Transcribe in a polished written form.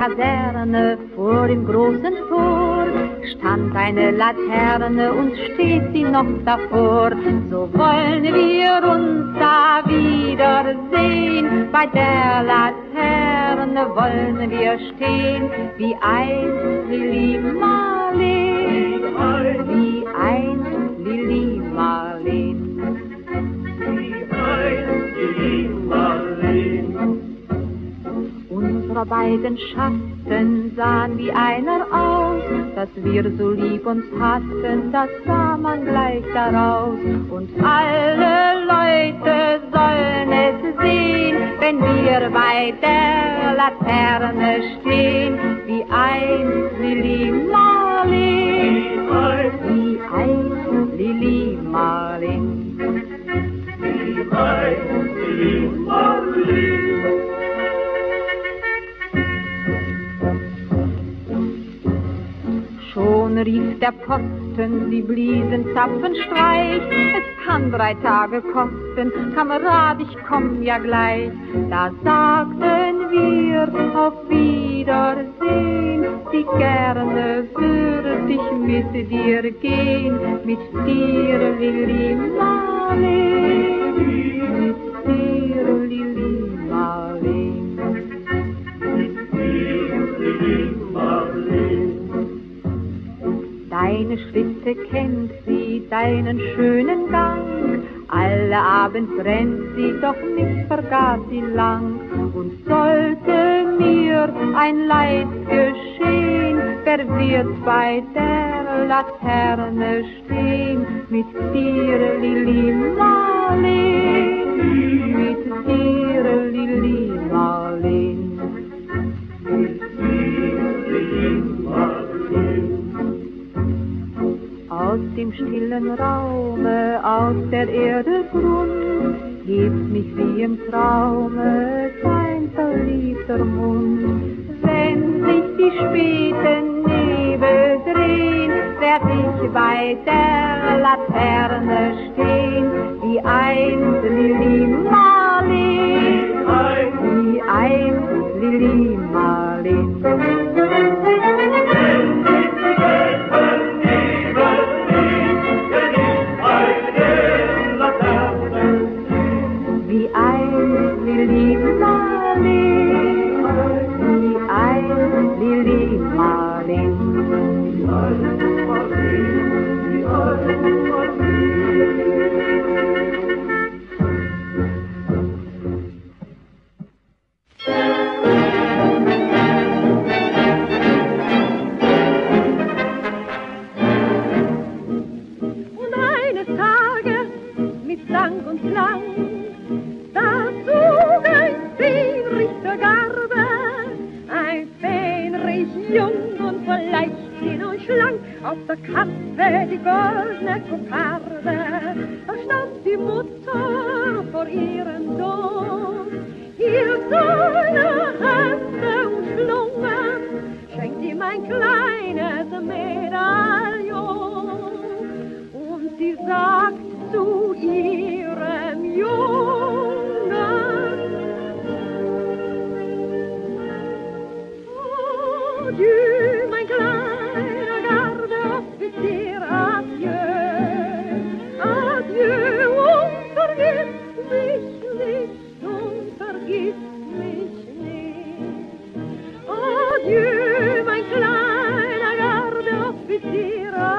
Kaserne vor dem großen Tor stand eine Laterne und steht sie noch davor. So wollen wir uns da wiedersehen, bei der Laterne wollen wir stehen, wie einst Lili Marleen, wie einst Lili Marleen. Unsere beiden Schatten sahen wie einer aus, dass wir so lieb uns hatten, das sah man gleich daraus. Und alle Leute sollen es sehen, wenn wir bei der Laterne stehen, wie einst Lili Marleen, wie einst Lili Marleen, wie einst Lili Marleen. Schon rief der Posten, sie bliesen Zapfenstreich. Es kann 3 Tage kosten, Kamerad, ich komm ja gleich. Da sagten wir auf Wiedersehen, wie gerne würd ich mit dir gehen, mit dir, Lili Marleen, mit dir, Lili Marleen, mit dir, Lili Marleen. Deine Schritte kennt sie, deinen schönen Gang, alle Abend rennt sie, doch mich vergaß sie lang. Und sollte mir ein Leid geschehen, wer wird bei der Laterne stehen, mit dir, Lili Marleen, mit dir, Lili Marleen, mit dir, Lili Marleen. Aus dem stillen Raume, aus der Erde Grund, hebt mich wie im Traume dein verliebter Mund. Wenn sich die späten Nebel drehen, werd ich bei der Laterne stehen, wie einst Lili Marleen, wie einst Lili Marleen. Wie einst Lili Marleen, wie einst Lili Marleen, wie einst Marleen, wie einst Marleen. Und eines Tages mit Sang und Klang, da zog ein Fähnrich Garde, ein Fähnrich jung und voll Leichtsinn und schlank, auf der Kappe die goldene Kokarde. Da stand die Mutter vor ihrem Sohn, hielt seine Hände umschlungen, schenkt ihm ein kleines Medaillon. Und sie sagt zu ihrem Jungen: Adieu, mein kleiner Gardeoffizier, adieu, adieu, und vergiss mich nicht, und vergiss mich nicht. Adieu, mein kleiner Gardeoffizier,